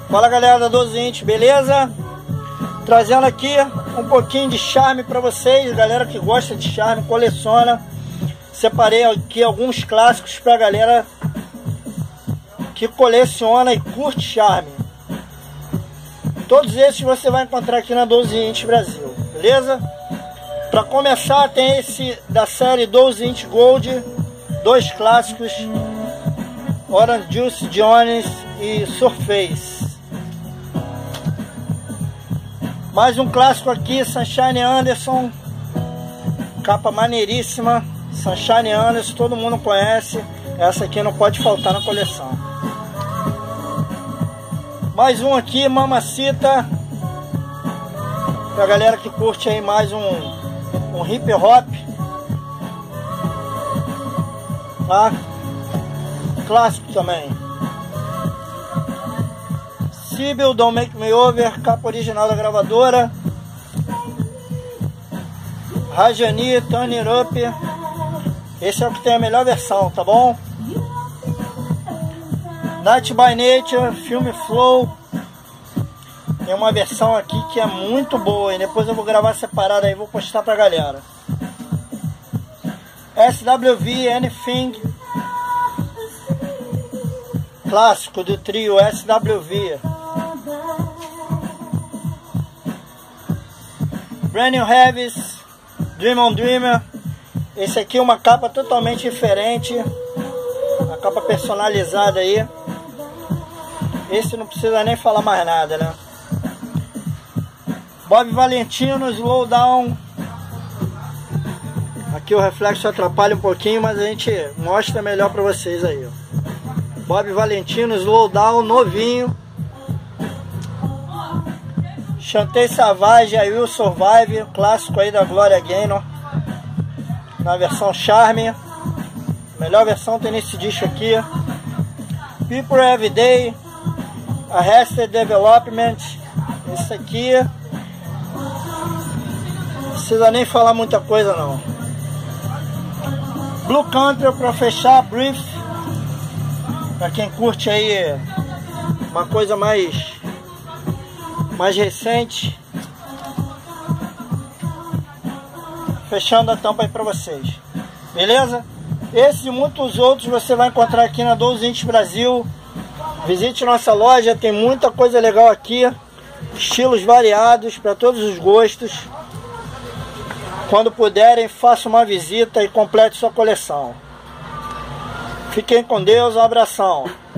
Fala galera da 12 Inch, beleza? Trazendo aqui um pouquinho de charme para vocês, galera que gosta de charme, coleciona. Separei aqui alguns clássicos pra galera que coleciona e curte charme. Todos esses você vai encontrar aqui na 12 Inch Brasil, beleza? Para começar, tem esse da série 12 Inch Gold, dois clássicos, Orange Juice Jones e Surface. Mais um clássico aqui, Sunshine Anderson, capa maneiríssima, Sunshine Anderson, todo mundo conhece, essa aqui não pode faltar na coleção. Mais um aqui, Mamacita, pra galera que curte aí mais um hip hop, tá? Clássico também. Sibyl, Don't Make Me Over, capa original da gravadora. Rajani, Turn It Up, esse é o que tem a melhor versão, tá bom? Night by Nature, Film Flow, tem uma versão aqui que é muito boa, e depois eu vou gravar separado aí, vou postar pra galera. SWV, Anything, clássico do trio SWV. Brand New Heavies, Dream on Dreamer, esse aqui é uma capa totalmente diferente, uma capa personalizada aí. Esse não precisa nem falar mais nada, né? Bob Valentino, Slow Down. Aqui o reflexo atrapalha um pouquinho, mas a gente mostra melhor pra vocês aí, ó. Bob Valentino, Slow Down, novinho. Chantei Savage, I Will Survive, clássico aí da Gloria Gaynor, na versão Charme. Melhor versão tem nesse disco aqui. People Everyday, Arrested Development, esse aqui não precisa nem falar muita coisa não. Blue Country pra fechar, Brief, pra quem curte aí uma coisa mais recente. Fechando a tampa aí pra vocês, beleza? Esse e muitos outros você vai encontrar aqui na 12 Inch Brasil. Visite nossa loja, tem muita coisa legal aqui, estilos variados para todos os gostos. Quando puderem, faça uma visita e complete sua coleção. Fiquem com Deus, um abração.